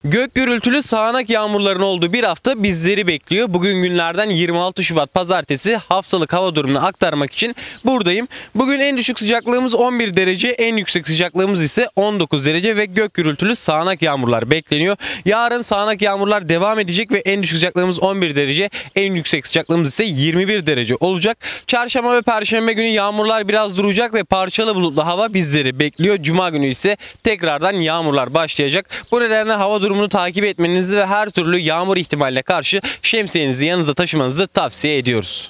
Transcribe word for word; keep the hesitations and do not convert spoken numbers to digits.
Gök gürültülü sağanak yağmurların olduğu bir hafta bizleri bekliyor. Bugün günlerden yirmi altı Şubat Pazartesi, haftalık hava durumunu aktarmak için buradayım. Bugün en düşük sıcaklığımız on bir derece, en yüksek sıcaklığımız ise on dokuz derece ve gök gürültülü sağanak yağmurlar bekleniyor. Yarın sağanak yağmurlar devam edecek ve en düşük sıcaklığımız on bir derece, en yüksek sıcaklığımız ise yirmi bir derece olacak. Çarşamba ve Perşembe günü yağmurlar biraz duracak ve parçalı bulutlu hava bizleri bekliyor. Cuma günü ise tekrardan yağmurlar başlayacak. Bu nedenle hava durumu Durumunu takip etmenizi ve her türlü yağmur ihtimaline karşı şemsiyenizi yanınızda taşımanızı tavsiye ediyoruz.